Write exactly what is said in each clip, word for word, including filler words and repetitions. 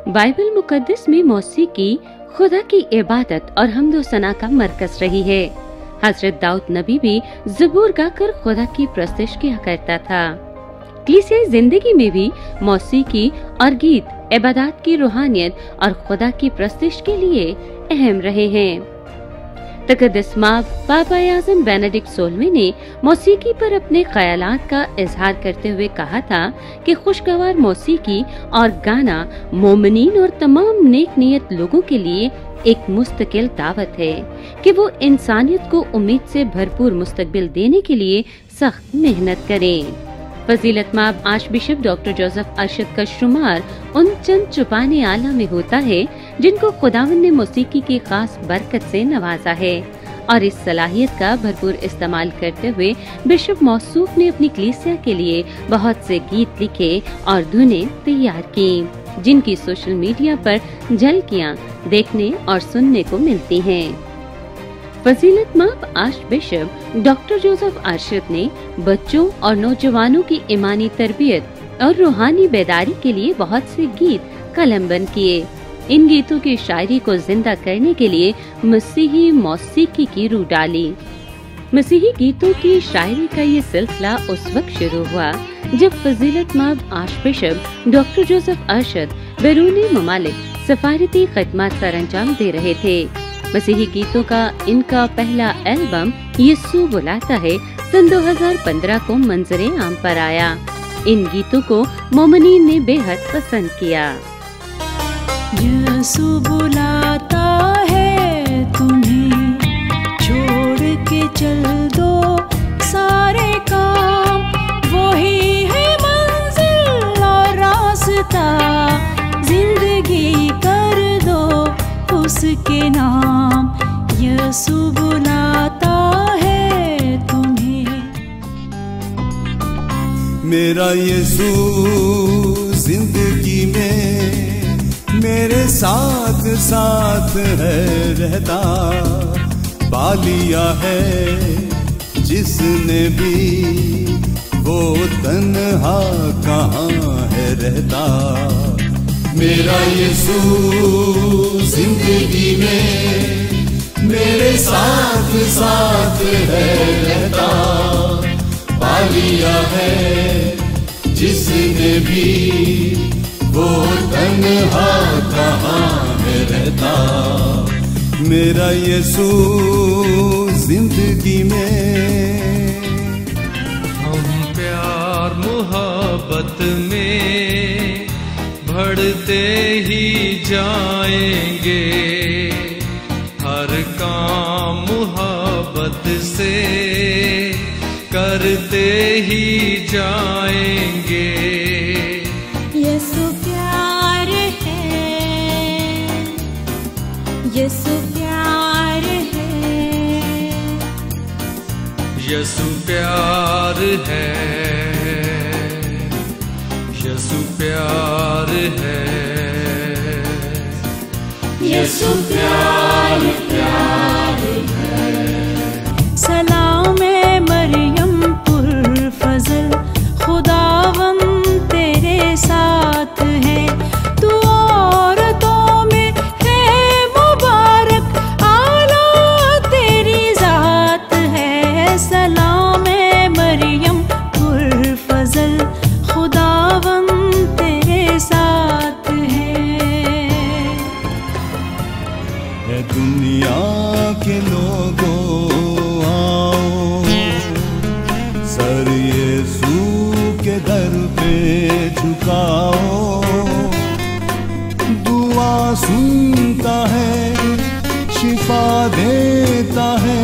Bible मुकद्दस में मौसीकी खुदा की इबादत और हम्दो सना का मरकज रही है। हजरत दाऊद नबी भी ज़बूर गाकर खुदा की प्रस्तुति किया करता था। कलीसियाई जिंदगी में भी मौसीकी और गीत इबादत की रूहानियत और खुदा की प्रस्तुति के लिए अहम रहे हैं। तकद्दस माब पापा आज़म बेनेडिक्ट सोलहवें ने मौसीकी पर अपने ख्यालात का इजहार करते हुए कहा था कि खुशगवार मौसीकी और गाना मोमिनीन और तमाम नेक नियत लोगों के लिए एक मुस्तकिल दावत है कि वो इंसानियत को उम्मीद से भरपूर मुस्तकबिल देने के लिए सख्त मेहनत करें। फजीलत माब आर्चबिशप डॉक्टर जोसेफ अरशद का शुमार उन चंद चुपाने आला में होता है जिनको खुदावंद ने मौसीकी की खास बरकत से नवाजा है, और इस सलाहियत का भरपूर इस्तेमाल करते हुए बिशप मौसूफ ने अपनी कलीसिया के लिए बहुत से गीत लिखे और धुनें तैयार की, जिनकी सोशल मीडिया पर झलकियां देखने और सुनने को मिलती हैं। फजीलत माब archbishop doctor Joseph Arshad ने बच्चों और नौजवानों की ईमानी तरबियत और रूहानी बेदारी के लिए बहुत से गीत कलमबंद किए। इन गीतों की शायरी को जिंदा करने के लिए मसीही मौसीकी की रूह डाली। मसीही गीतों की शायरी का ये सिलसिला उस वक्त शुरू हुआ जब फजीलत माब archbishop doctor Joseph Arshad बैरूनी ममालिक सफारती खिदमत सर अंजाम दे रहे थे। मसीही गीतों का इनका पहला एल्बम यीशु बुलाता है सन दो हज़ार पंद्रह को मंजरे आम पर आया। इन गीतों को मोमिनीन ने बेहद पसंद किया। यीशु बुलाता है तुम्हें, छोड़ के चल दो सारे काम, वही है मंजिल और रास्ता, जिंदगी कर दो उसके नाम। यीशु बुलाता है तुम्हें। मेरा यीशु जिंदगी में मेरे साथ साथ है रहता, पालिया है जिसने भी वो तन्हा कहाँ है रहता। मेरा यीशु जिंदगी में मेरे साथ साथ है रहता, पालिया है जिसने भी वो तन्हा कहाँ है रहता। मेरा यीशु जिंदगी में। हम प्यार मोहब्बत में बढ़ते ही जाएंगे, हर काम मोहब्बत से करते ही जाएंगे। यीशु प्यार है, यीशु प्यार है, यीशु प्यार है, यीशु प्यार है, यीशु प्यार प्यार है। सलाम है मरियम पुर फजल, खुदावंद तेरे साथ है, तू औरतों में है मुबारक, आला तेरी जात है। सलाम है मरियम पुर फजल, खुदावंद तेरे साथ है। है दुनिया के लोगों आओ, सर यीशु के दर पे झुकाओ, दुआ सुनता है, शिफा देता है,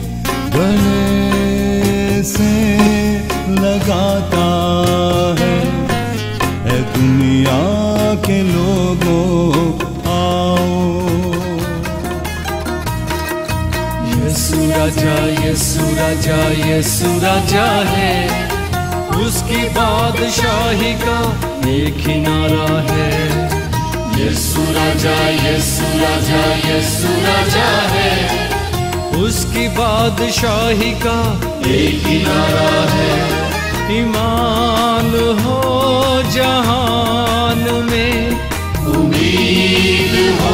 गले से लगाता है। है दुनिया के लोगों आओ। यीशु राजा, यीशु राजा, यीशु राजा है, उसकी बादशाही का एक ही नारा है। यीशु राजा, यीशु राजा, यीशु राजा है, उसकी बादशाही का एक ही नारा है। ईमान हो जहान में, उम्मीद उम्मीद हो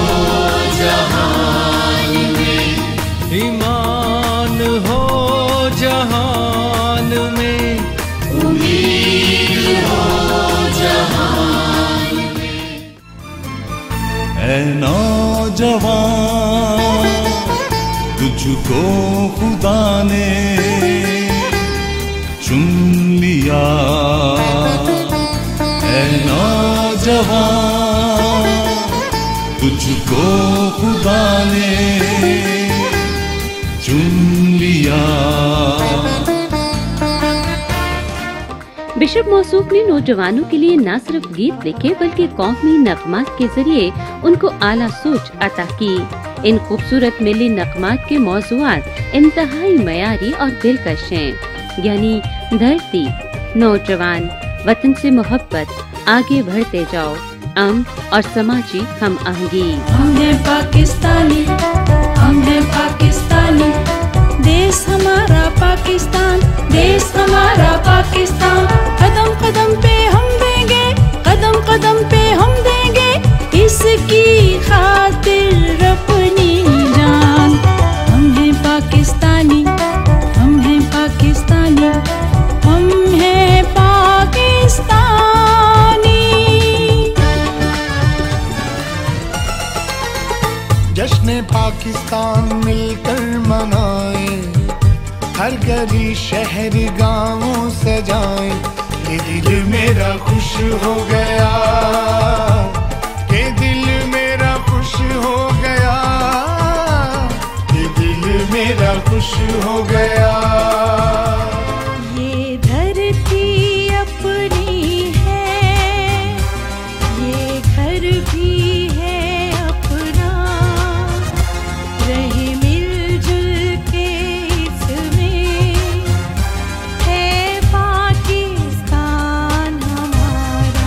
जहान में, ईमान हो जहान में, उम्मीद हो जहान में। ऐ नौजवान तुझको खुदा ने चुन लिया, ऐ नौजवान तुझको खुदा ने चुन लिया। बिशप मौसूफ ने नौजवानों के लिए न सिर्फ गीत लिखे बल्कि कौमी नगमात के जरिए उनको आला सोच अता की। इन खूबसूरत मिली नगमात के मौज़ूआत इंतहाई मयारी और दिलकश हैं, यानी धरती, नौजवान, वतन से मोहब्बत, आगे बढ़ते जाओ, अमन और समाजी हम आहंगी। हम हैं पाकिस्तानी, हम हैं पाकिस्तानी, देश हमारा पाकिस्तान, देश हमारा पाकिस्तान। कदम कदम पे हम देंगे, कदम कदम पे हम देंगे इसकी खातिर अपनी जान। हम हैं पाकिस्तानी, हम हैं पाकिस्तानी, हम हैं पाकिस्तानी। जश्न पाकिस्तान मिलकर मनाए, हर गली शहर गाँव सजाए। ये दिल मेरा खुश हो गया, ये दिल मेरा खुश हो गया, ये दिल मेरा खुश हो गया। ये धरती अपनी है, ये घर भी है अपना, रहे मिलजुल के इसमें, है पाकिस्तान हमारा।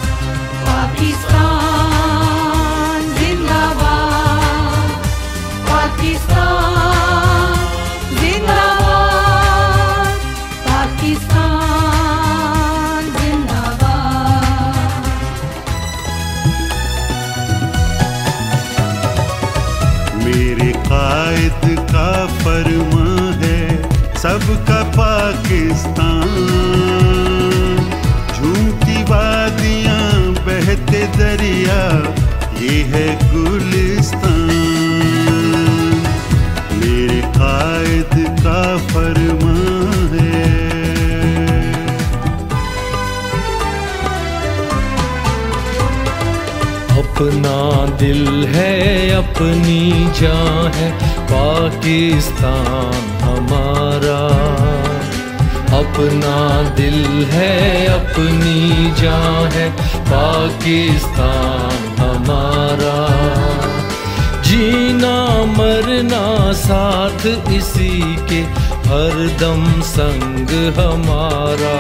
पाकिस्तान जिंदाबाद, पाकिस्तान जिंदाबाद, पाकिस्तान जिंदाबाद। मेरे कायद का फरमान है सबका पाकिस्तान, झूमती वादियां बहते दरिया ये है गुलिस्तान। मेरे कायद का फरमान है। अपना दिल है अपनी जान है पाकिस्तान हमारा, अपना दिल है अपनी जान है पाकिस्तान हमारा। जीना मरना साथ इसी के हरदम संग हमारा,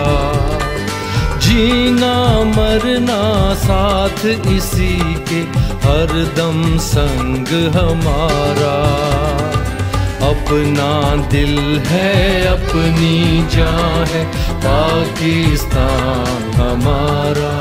जीना मरना साथ इसी के हरदम संग हमारा। अपना दिल है अपनी जान है पाकिस्तान हमारा।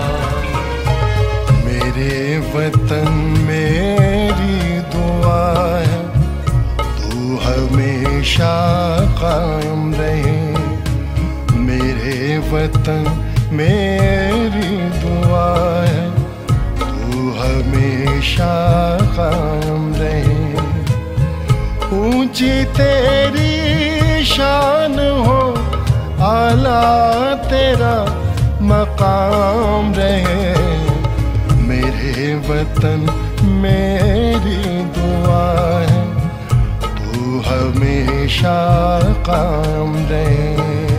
मेरे वतन मेरी दुआ है, तू हमेशा कायम रहे। मेरे वतन मेरी दुआ है, तू हमेशा कायम रहे। ऊंची तेरी शान हो, आला तेरा मकाम रहे। मेरे वतन मेरी दुआ है, तू हमेशा कायम रहे।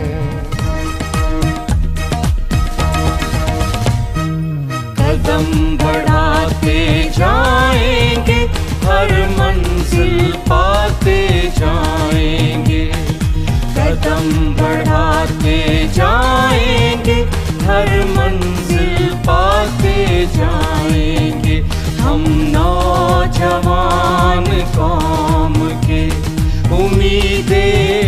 कदम बढ़ाते जाएंगे, हर मंजिल पाते जाएंगे। कदम बढ़ाते जाएंगे, हर मंजिल पाते जाएंगे। हम नौजवान कौम के उम्मीदे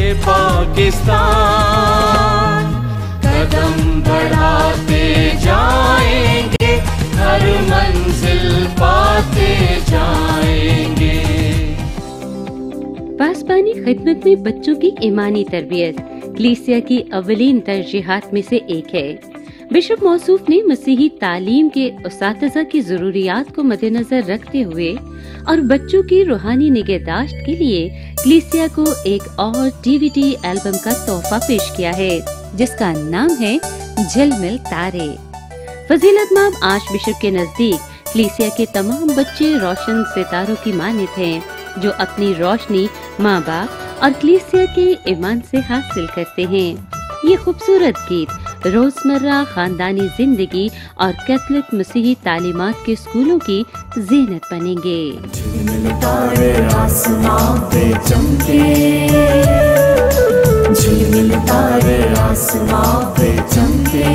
पाकिस्तान। कदम बढ़ाते जाएंगे, हर मंजिल पाते खिदमत में बच्चों की ईमानी तरबियत कलीसिया की अव्वलीन तरजीहात में से एक है। बिशप मौसूफ ने मसीही तालीम के उसातिज़ा की जरूरियात को मद्देनजर रखते हुए और बच्चों की रूहानी निगहदाश्त के लिए कलीसिया को एक और डीवीडी एल्बम का तोहफा पेश किया है, जिसका नाम है झिलमिल तारे। फजीलतमाब आर्च बिशप के नजदीक कलीसिया के तमाम बच्चे रोशन सितारों की मानित हैं, जो अपनी रोशनी माँ बाप और कलीसिया के ईमान से हासिल करते हैं। ये खूबसूरत गीत रोजमर्रा खानदानी जिंदगी और कैथोलिक मसीही तालीमात के स्कूलों की जीनत बनेंगे। झिलमिल तारे आसमां पे चमके, झिलमिल तारे आसमां पे चमके,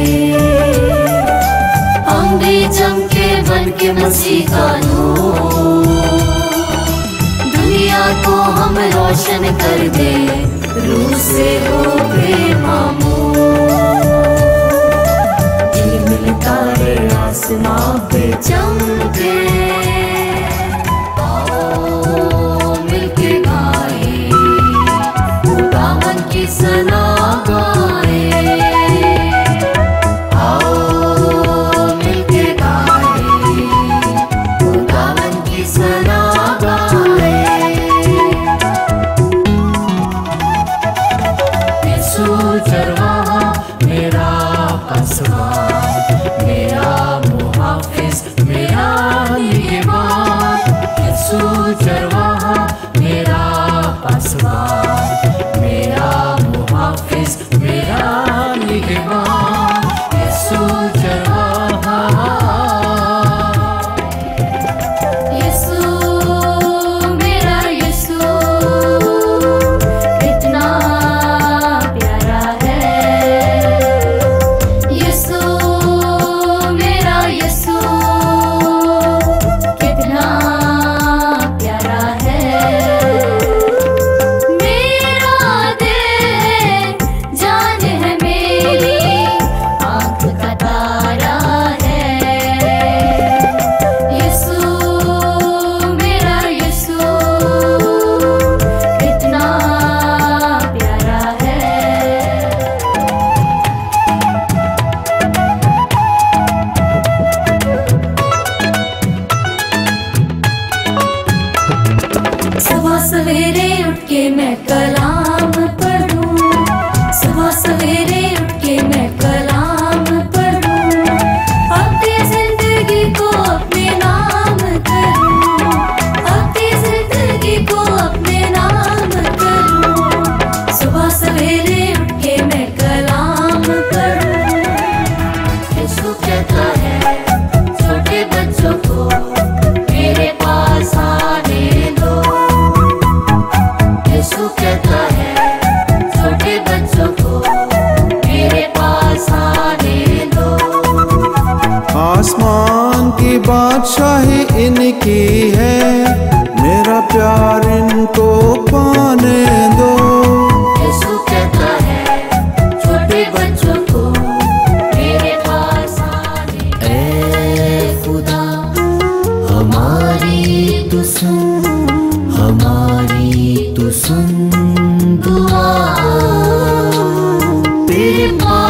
हम भी चमके बन के मसीह का नूर, दुनिया को हम रोशन कर दे, रूह से हो बेमामूर। झिलमिल तारे आसमां पे चमके, आओ मिलके गाए, खुदावन की सना गाए, आओ मिलके गाए, खुदावन की सना गाए। यीशु चरवाहा मेरा पसवार, मेरा मुहाफिज मेरा निगहबान, यीशु चरवाहा मेरा पसवार, मेरा मुहाफिज मेरा निगहबान, यीशु चरवाहा। यीशु मेरा यीशु कितना प्यारा है, यीशु मेरा यीशु कितना प्यारा है। मेरा दिल है, जान है मेरी, आँख का तारा है, यीशु मेरा यीशु कितना प्यारा है। सुबह सवेरे उठ के मैं कलाम पढ़ूं, सुबह सवेरे उठ के मैं कलाम पढ़ूं, अपनी जिंदगी को अपने नाम करूं, अपनी जिंदगी को अपने नाम करूं। सुबह सवेरे उठ के मैं कलाम पढ़ूं। यीशु कहता है छोटे बच्चों को मेरे पास आने दो, यीशु कहता है छोटे बच्चों को मेरे पास आने दो। आसमान की बादशाही इनकी है, मेरा प्यार इनको पाने दो। यीशु कहता है छोटे बच्चों को मेरे पास आने दो। ऐ खुदा हमारी तू सुन, हमारी तू सुन दुआ, तेरे पास